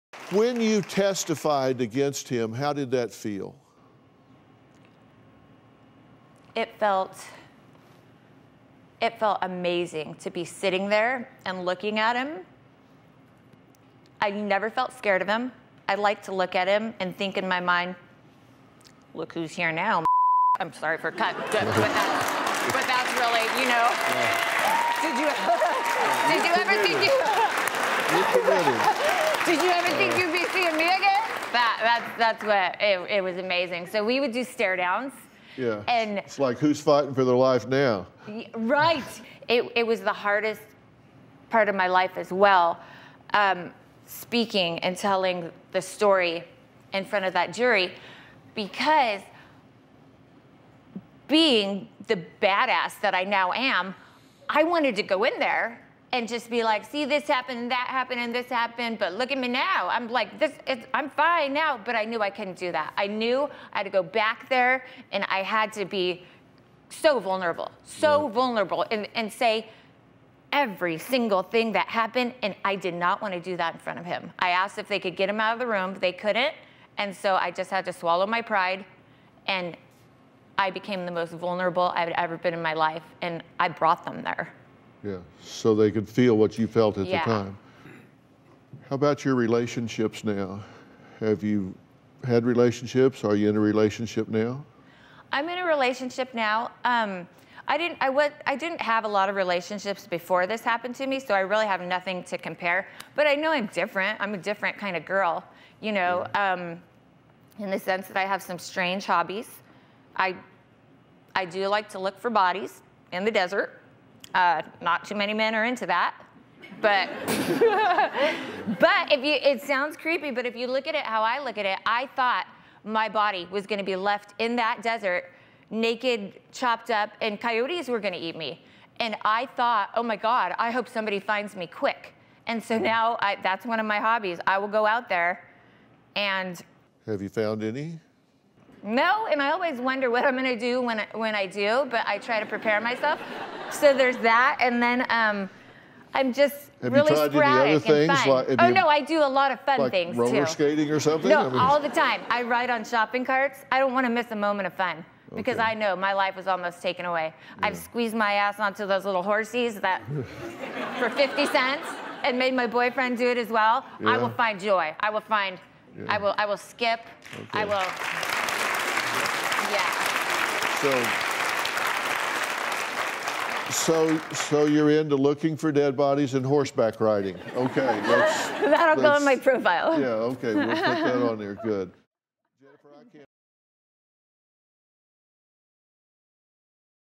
When you testified against him, how did that feel? It felt amazing to be sitting there and looking at him. I never felt scared of him. I like to look at him and think in my mind, look who's here now. I'm sorry for cutting, but that's really, you know. Yeah. Did you ever think did you ever think you'd be seeing me again? That's what, it was amazing. So we would do stare downs. Yeah, and it's like who's fighting for their life now? Right. It was the hardest part of my life as well, speaking and telling the story in front of that jury, because being the badass that I now am, I wanted to go in there and just be like, see, this happened and that happened and this happened, but look at me now. I'm like, I'm fine now, but I knew I couldn't do that. I knew I had to go back there and I had to be so vulnerable, and say every single thing that happened, and I did not want to do that in front of him. I asked if they could get him out of the room. They couldn't, and so I just had to swallow my pride, and I became the most vulnerable I've ever been in my life, and I brought them there. Yeah, so they could feel what you felt at the time. How about your relationships now? Have you had relationships? Are you in a relationship now? I'm in a relationship now. I didn't have a lot of relationships before this happened to me, so I really have nothing to compare. But I know I'm different. I'm a different kind of girl, you know, in the sense that I have some strange hobbies. I do like to look for bodies in the desert. Not too many men are into that, but it sounds creepy, but if you look at it how I look at it, I thought my body was going to be left in that desert, naked, chopped up, and coyotes were going to eat me. And I thought, oh my God, I hope somebody finds me quick. And so now that's one of my hobbies. I will go out there and... Have you found any? No, and I always wonder what I'm going to do when I do, but I try to prepare myself. So there's that, and then I'm just really sporadic and fun. Oh no, I do a lot of fun things too. Roller skating or something? No, all the time. I ride on shopping carts. I don't want to miss a moment of fun because I know my life was almost taken away. Yeah. I've squeezed my ass onto those little horsies that for 50 cents and made my boyfriend do it as well. Yeah. I will find joy. I will find. Yeah. I will skip. Okay. I will. So you're into looking for dead bodies and horseback riding. Okay, that'll go on my profile. Yeah, okay, we'll put that on there. Good.